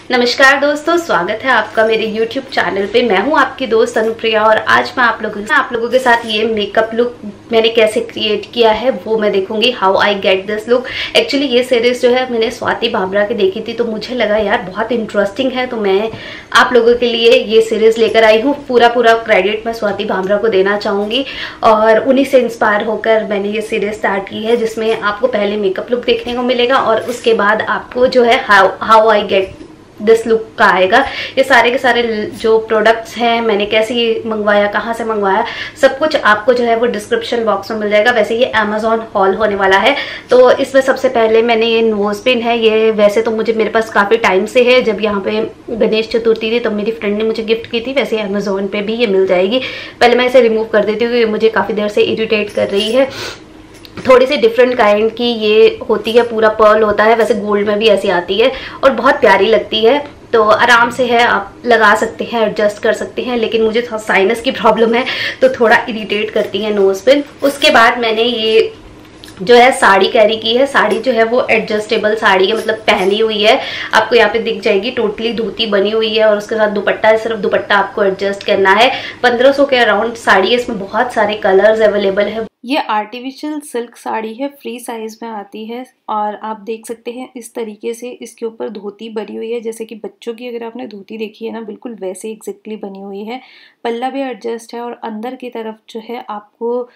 नमस्कार दोस्तों, स्वागत है आपका मेरे YouTube चैनल पे। मैं हूं आपकी दोस्त अनुप्रिया और आज मैं आप लोगों के साथ ये मेकअप लुक मैंने कैसे क्रिएट किया है वो मैं देखूंगी। How I get this look. Actually ये सीरीज जो है मैंने स्वाति भावरा की देखी थी, तो मुझे लगा यार बहुत इंटरेस्टिंग है, तो मैं आप लोगों के लिए ये सीरीज लेकर आई हूँ। पूरा क्रेडिट मैं स्वाति भावरा को देना चाहूँगी और उन्हीं से इंस्पायर होकर मैंने ये सीरीज स्टार्ट की है, जिसमें आपको पहले मेकअप लुक देखने को मिलेगा और उसके बाद आपको जो है how I get this look का आएगा। ये सारे के सारे जो प्रोडक्ट्स हैं, मैंने कैसे ये मंगवाया, कहाँ से मंगवाया, सब कुछ आपको जो है वो डिस्क्रिप्शन बॉक्स में मिल जाएगा। वैसे ये अमेजोन हॉल होने वाला है। तो इसमें सबसे पहले मैंने ये नोज पिन है। ये वैसे तो मुझे मेरे पास काफ़ी टाइम से है, जब यहाँ पे गणेश चतुर्थी थी तो मेरी फ्रेंड ने मुझे गिफ्ट की थी। वैसे अमेजोन पे भी ये मिल जाएगी। पहले मैं इसे रिमूव कर देती हूँ क्योंकि मुझे काफ़ी देर से इरिटेट कर रही है। थोड़ी सी डिफरेंट काइंड की ये होती है, पूरा पर्ल होता है, वैसे गोल्ड में भी ऐसी आती है और बहुत प्यारी लगती है। तो आराम से है, आप लगा सकते हैं, एडजस्ट कर सकते हैं। लेकिन मुझे थोड़ा साइनस की प्रॉब्लम है तो थोड़ा इरिटेट करती है नोज पिन। उसके बाद मैंने ये जो है साड़ी कैरी की है। साड़ी जो है वो एडजस्टेबल साड़ी है, मतलब पहनी हुई है। आपको यहाँ पे दिख जाएगी, टोटली धोती बनी हुई है और उसके साथ दुपट्टा है। सिर्फ दुपट्टा आपको एडजस्ट करना है। 1500 के अराउंड साड़ी है। इसमें बहुत सारे कलर्स अवेलेबल है। ये आर्टिफिशियल सिल्क साड़ी है, फ्री साइज में आती है और आप देख सकते हैं इस तरीके से इसके ऊपर धोती बनी हुई है। जैसे कि बच्चों की अगर आपने धोती देखी है ना, बिल्कुल वैसे एग्जैक्टली बनी हुई है। पल्ला भी एडजस्ट है और अंदर की तरफ जो है आपको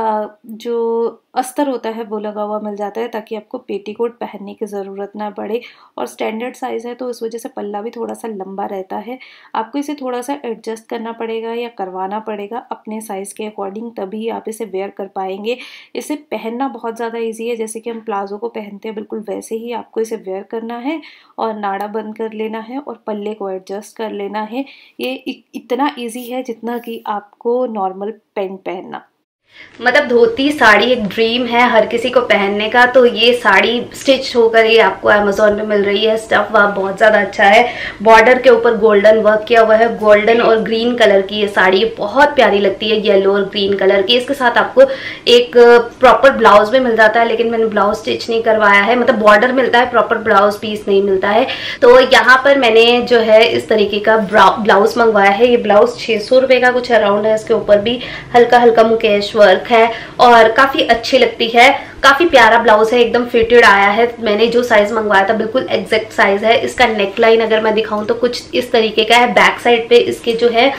जो अस्तर होता है वो लगा हुआ मिल जाता है, ताकि आपको पेटीकोट पहनने की ज़रूरत ना पड़े। और स्टैंडर्ड साइज़ है तो उस वजह से पल्ला भी थोड़ा सा लंबा रहता है। आपको इसे थोड़ा सा एडजस्ट करना पड़ेगा या करवाना पड़ेगा अपने साइज़ के अकॉर्डिंग, तभी आप इसे वेयर कर पाएंगे। इसे पहनना बहुत ज़्यादा ईजी है। जैसे कि हम प्लाजो को पहनते हैं बिल्कुल वैसे ही आपको इसे वेयर करना है और नाड़ा बंद कर लेना है और पल्ले को एडजस्ट कर लेना है। ये इतना ईजी है जितना कि आपको नॉर्मल पैंट पहनना। मतलब धोती साड़ी एक ड्रीम है हर किसी को पहनने का। तो ये साड़ी स्टिच होकर ये आपको अमेजोन पे मिल रही है। स्टफ वर्क बहुत ज़्यादा अच्छा है। बॉर्डर के ऊपर गोल्डन वर्क किया हुआ है। गोल्डन और ग्रीन कलर की ये साड़ी बहुत प्यारी लगती है, येलो और ग्रीन कलर की। इसके साथ आपको एक प्रॉपर ब्लाउज भी मिल जाता है, लेकिन मैंने ब्लाउज स्टिच नहीं करवाया है। मतलब बॉर्डर मिलता है, प्रॉपर ब्लाउज पीस नहीं मिलता है। तो यहाँ पर मैंने जो है इस तरीके का ब्लाउज मंगवाया है। ये ब्लाउज 600 रुपये का कुछ अराउंड है। इसके ऊपर भी हल्का हल्का मुकेश वर्क है और काफी अच्छी लगती है। काफी प्यारा ब्लाउज है, एकदम फिटेड आया है। मैंने जो साइज मंगवाया था बिल्कुल एग्जैक्ट साइज है। इसका नेक लाइन अगर मैं दिखाऊं तो कुछ इस तरीके का है। बैक साइड पे इसके जो है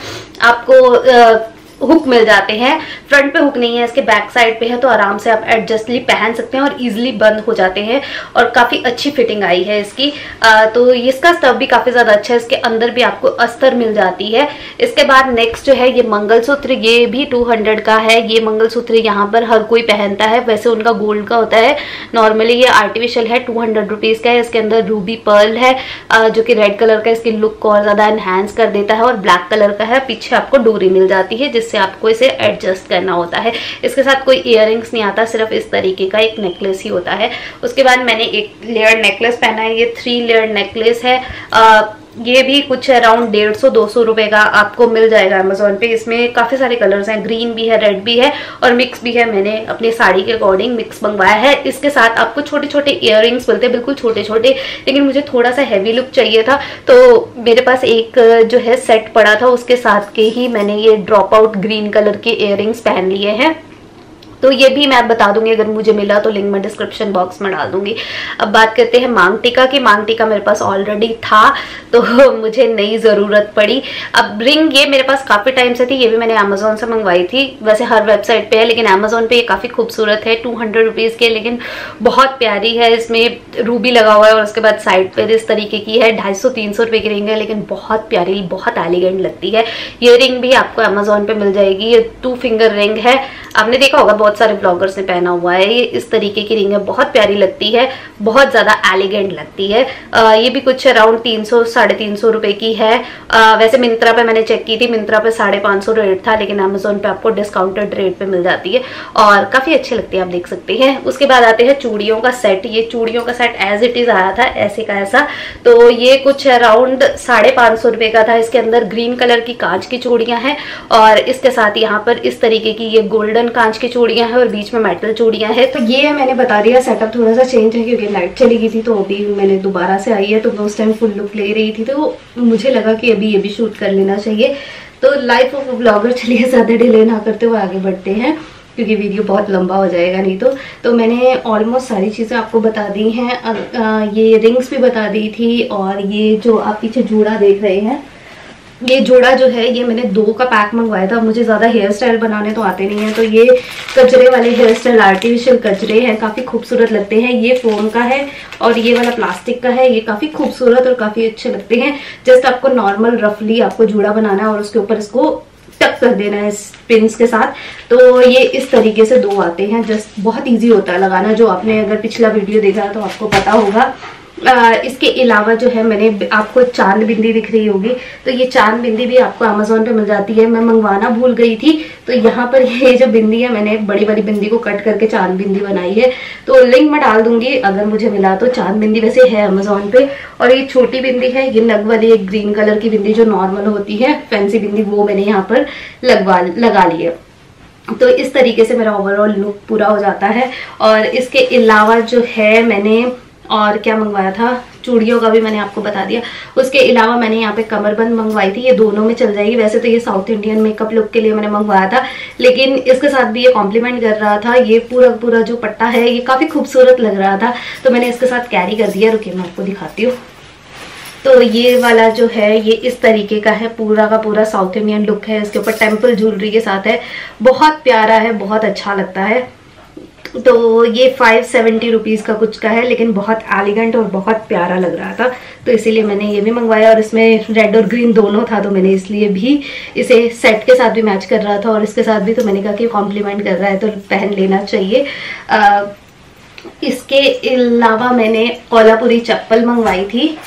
आपको हुक मिल जाते हैं। फ्रंट पे हुक नहीं है, इसके बैक साइड पे है, तो आराम से आप एडजस्टली पहन सकते हैं और इजीली बंद हो जाते हैं और काफी अच्छी फिटिंग आई है इसकी। तो इसका स्टफ भी काफी ज्यादा अच्छा है। इसके अंदर भी आपको अस्तर मिल जाती है। इसके बाद नेक्स्ट जो है ये मंगलसूत्र, ये भी 200 का है। ये मंगलसूत्र यहाँ पर हर कोई पहनता है, वैसे उनका गोल्ड का होता है। नॉर्मली ये आर्टिफिशियल है, 200 रुपीज का है। इसके अंदर रूबी पर्ल है जो कि रेड कलर का इसकी लुक को और ज्यादा एनहांस कर देता है और ब्लैक कलर का है। पीछे आपको डोरी मिल जाती है जिससे आपको इसे एडजस्ट करना होता है। इसके साथ कोई इयररिंग्स नहीं आता, सिर्फ इस तरीके का एक नेकलेस ही होता है। उसके बाद मैंने एक लेयर नेकलेस पहना है। ये 3 लेयर नेकलेस है। ये भी कुछ अराउंड 150-200 रुपए का आपको मिल जाएगा अमेजोन पे। इसमें काफी सारे कलर्स हैं, ग्रीन भी है, रेड भी है और मिक्स भी है। मैंने अपनी साड़ी के अकॉर्डिंग मिक्स मंगवाया है। इसके साथ आपको छोटे छोटे इयररिंग्स मिलते हैं, बिल्कुल छोटे छोटे, लेकिन मुझे थोड़ा सा हैवी लुक चाहिए था तो मेरे पास एक जो है सेट पड़ा था, उसके साथ के ही मैंने ये ड्रॉप आउट ग्रीन कलर के इयररिंग्स पहन लिए हैं। तो ये भी मैं बता दूंगी, अगर मुझे मिला तो लिंक मैं डिस्क्रिप्शन बॉक्स में डाल दूंगी। अब बात करते हैं मांग टीका की। मांग टीका मेरे पास ऑलरेडी था तो मुझे नई ज़रूरत पड़ी। अब रिंग ये मेरे पास काफ़ी टाइम से थी। ये भी मैंने अमेजोन से मंगवाई थी। वैसे हर वेबसाइट पे है, लेकिन अमेजोन पे ये काफ़ी खूबसूरत है। 200 रुपीज़ के, लेकिन बहुत प्यारी है। इसमें रूबी लगा हुआ है और उसके बाद साइड पर इस तरीके की है। 250-300 रुपये की रिंग है, लेकिन बहुत प्यारी, बहुत एलिगेंट लगती है। ये रिंग भी आपको अमेजोन पे मिल जाएगी। ये 2 फिंगर रिंग है। आपने देखा होगा बहुत सारे ब्लॉगर्स ने पहना हुआ है। ये इस तरीके की रिंग है, बहुत प्यारी लगती है, बहुत ज्यादा एलिगेंट लगती है। ये भी कुछ अराउंड 300-350 रुपए की है। वैसे मिंत्रा पे मैंने चेक की थी, मिंत्रा पे 550 रेट था, लेकिन अमेजोन पे आपको डिस्काउंटेड रेट पे मिल जाती है और काफी अच्छी लगती है, आप देख सकते हैं। उसके बाद आते हैं चूड़ियों का सेट। ये चूड़ियों का सेट एज इट इज आया था, ऐसे का ऐसा। तो ये कुछ अराउंड 550 रुपए का था। इसके अंदर ग्रीन कलर की कांच की चूड़ियां हैं और इसके साथ यहाँ पर इस तरीके की ये गोल्डन कांच की चूड़ी चूड़ियां हैं और बीच में मेटल चूड़ियां हैं। तो ये मैंने बता दिया, सेटअप थोड़ा सा चेंज है क्योंकि लाइट चली गई थी, तो अभी मैंने दोबारा से आई है। तो मैं उस टाइम फुल लुक ले रही थी, तो मुझे लगा कि अभी ये भी शूट कर लेना चाहिए। तो लाइफ ऑफ ब्लॉगर, चलिए ज़्यादा डिले ना करते हुए आगे बढ़ते हैं क्योंकि वीडियो बहुत लंबा हो जाएगा नहीं तो मैंने ऑलमोस्ट सारी चीज़ें आपको बता दी हैं। ये रिंग्स भी बता दी थी, और ये जो आप पीछे जूड़ा देख रहे हैं, ये जोड़ा जो है ये मैंने 2 का पैक मंगवाया था। मुझे ज़्यादा हेयर स्टाइल बनाने तो आते नहीं हैं, तो ये कचरे वाले हेयर स्टाइल, आर्टिफिशियल कचरे हैं, काफ़ी खूबसूरत लगते हैं। ये फोम का है और ये वाला प्लास्टिक का है। ये काफ़ी खूबसूरत और काफ़ी अच्छे लगते हैं। जस्ट आपको नॉर्मल रफली आपको जूड़ा बनाना है और उसके ऊपर इसको टक कर देना है पिन्स के साथ। तो ये इस तरीके से 2 आते हैं। जस्ट बहुत ईजी होता है लगाना, जो आपने अगर पिछला वीडियो देखा तो आपको पता होगा। इसके अलावा जो है मैंने आपको चांद बिंदी दिख रही होगी, तो ये चांद बिंदी भी आपको अमेजोन पे मिल जाती है। मैं मंगवाना भूल गई थी, तो यहाँ पर ये जो बिंदी है, मैंने बड़ी वाली बिंदी को कट करके चांद बिंदी बनाई है। तो लिंक मैं डाल दूंगी अगर मुझे मिला तो। चांद बिंदी वैसे है अमेजोन पे। और ये छोटी बिंदी है, ये नग वाली एक ग्रीन कलर की बिंदी जो नॉर्मल होती है, फैंसी बिंदी, वो मैंने यहाँ पर लगा ली है। तो इस तरीके से मेरा ओवरऑल लुक पूरा हो जाता है। और इसके अलावा जो है मैंने और क्या मंगवाया था, चूड़ियों का भी मैंने आपको बता दिया। उसके अलावा मैंने यहाँ पे कमरबंद मंगवाई थी, ये दोनों में चल जाएगी। वैसे तो ये साउथ इंडियन मेकअप लुक के लिए मैंने मंगवाया था, लेकिन इसके साथ भी ये कॉम्प्लीमेंट कर रहा था। ये पूरा जो पट्टा है ये काफ़ी खूबसूरत लग रहा था, तो मैंने इसके साथ कैरी कर दिया। रुकिए मैं आपको दिखाती हूँ। तो ये वाला जो है ये इस तरीके का है, पूरा का पूरा साउथ इंडियन लुक है। इसके ऊपर टेम्पल ज्वेलरी के साथ है, बहुत प्यारा है, बहुत अच्छा लगता है। तो ये 570 रुपीज़ का कुछ का है, लेकिन बहुत एलिगेंट और बहुत प्यारा लग रहा था, तो इसीलिए मैंने ये भी मंगवाया। और इसमें रेड और ग्रीन दोनों था, तो मैंने इसलिए भी इसे सेट के साथ भी मैच कर रहा था और इसके साथ भी, तो मैंने कहा कि कॉम्प्लीमेंट कर रहा है तो पहन लेना चाहिए। इसके अलावा मैंने कोल्हापुरी चप्पल मंगवाई थी।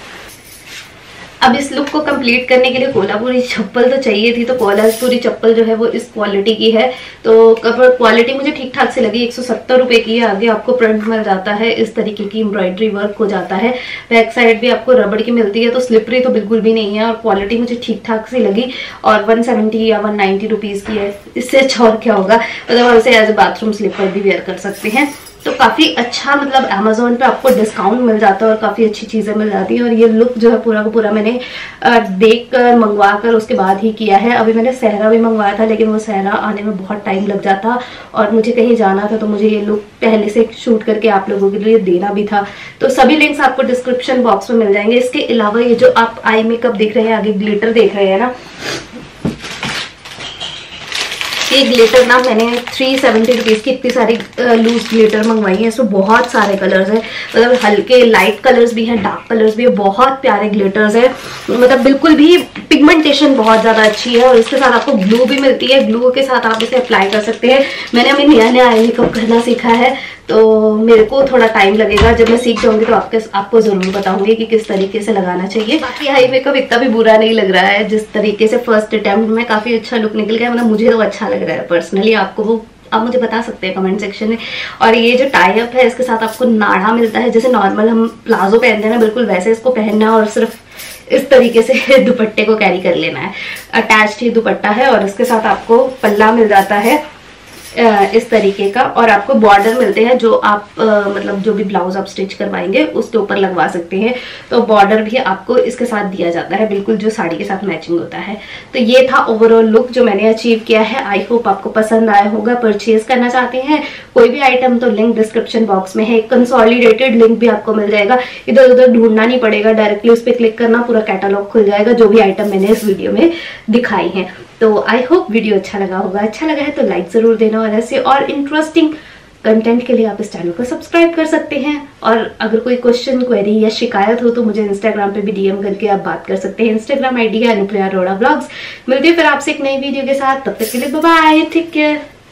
अब इस लुक को कंप्लीट करने के लिए कोल्हापुरी चप्पल तो चाहिए थी, तो कोल्हापुरी चप्पल जो है वो इस क्वालिटी की है। तो क्वालिटी मुझे ठीक ठाक से लगी। 170 रुपए की है। आगे आपको प्रिंट मिल जाता है, इस तरीके की एम्ब्रॉयडरी वर्क हो जाता है। बैक साइड भी आपको रबड़ की मिलती है, तो स्लिपरी तो बिल्कुल भी नहीं है और क्वालिटी मुझे ठीक ठाक से लगी। और 170 या 190 रुपीज़ की है, इससे अच्छा और क्या होगा। मतलब हम इसे एज ए बाथरूम स्लीपर भी वेयर कर सकते हैं। तो काफ़ी अच्छा, मतलब अमेजोन पे आपको डिस्काउंट मिल जाता है और काफ़ी अच्छी चीज़ें मिल जाती हैं। और ये लुक जो है पूरा का पूरा मैंने देख कर मंगवा कर उसके बाद ही किया है। अभी मैंने सहरा भी मंगवाया था, लेकिन वो सहरा आने में बहुत टाइम लग जाता और मुझे कहीं जाना था, तो मुझे ये लुक पहले से शूट करके आप लोगों के लिए देना भी था। तो सभी लिंक्स आपको डिस्क्रिप्शन बॉक्स में मिल जाएंगे। इसके अलावा ये जो आप आई मेकअप देख रहे हैं, आगे ग्लिटर देख रहे हैं ना, ये ग्लिटर ना मैंने 370 रुपीज़ की इतनी सारी लूज ग्लिटर मंगवाई है। इसमें बहुत सारे कलर्स हैं, मतलब हल्के लाइट कलर्स भी हैं, डार्क कलर्स भी है, बहुत प्यारे ग्लिटर्स है। मतलब बिल्कुल भी पिगमेंटेशन बहुत ज़्यादा अच्छी है। और इसके साथ आपको ग्लू भी मिलती है, ग्लू के साथ आप इसे अप्लाई कर सकते हैं। मैंने अभी नया आई मेकअप करना सीखा है, तो मेरे को थोड़ा टाइम लगेगा। जब मैं सीख जाऊंगी तो आपको जरूर बताऊंगी कि किस तरीके से लगाना चाहिए। बाकी आई मेकअप इतना भी बुरा नहीं लग रहा है, जिस तरीके से फर्स्ट अटेम्प्ट में काफी अच्छा लुक निकल गया। मतलब मुझे तो अच्छा लग रहा है पर्सनली। आपको वो आप मुझे बता सकते हैं कमेंट सेक्शन में। और ये जो टाई अप है, इसके साथ आपको नाड़ा मिलता है, जैसे नॉर्मल हम प्लाजो पहनते हैं ना, बिल्कुल वैसे इसको पहनना है और सिर्फ इस तरीके से दुपट्टे को कैरी कर लेना है। अटैच्ड ही दुपट्टा है और इसके साथ आपको पल्ला मिल जाता है इस तरीके का। और आपको बॉर्डर मिलते हैं, जो आप मतलब जो भी ब्लाउज आप स्टिच करवाएंगे उसके ऊपर लगवा सकते हैं। तो बॉर्डर भी आपको इसके साथ दिया जाता है, बिल्कुल जो साड़ी के साथ मैचिंग होता है। तो ये था ओवरऑल लुक जो मैंने अचीव किया है। आई होप आपको पसंद आया होगा। परचेज करना चाहते हैं कोई भी आइटम तो लिंक डिस्क्रिप्शन बॉक्स में है। कंसोलिडेटेड लिंक भी आपको मिल जाएगा, इधर उधर ढूंढना नहीं पड़ेगा, डायरेक्टली उस पर क्लिक करना, पूरा कैटलॉग खुल जाएगा जो भी आइटम मैंने इस वीडियो में दिखाई है। तो आई होप वीडियो अच्छा लगा होगा। अच्छा लगा है तो लाइक जरूर देना, और ऐसे और इंटरेस्टिंग कंटेंट के लिए आप इस चैनल को सब्सक्राइब कर सकते हैं। और अगर कोई क्वेश्चन, क्वेरी या शिकायत हो तो मुझे इंस्टाग्राम पे भी डीएम करके आप बात कर सकते हैं। इंस्टाग्राम आईडी है अनुप्रिया अरोड़ा ब्लॉग्स। मिलते हैं फिर आपसे एक नई वीडियो के साथ, तब तक के लिए बाय बाय, टेक केयर।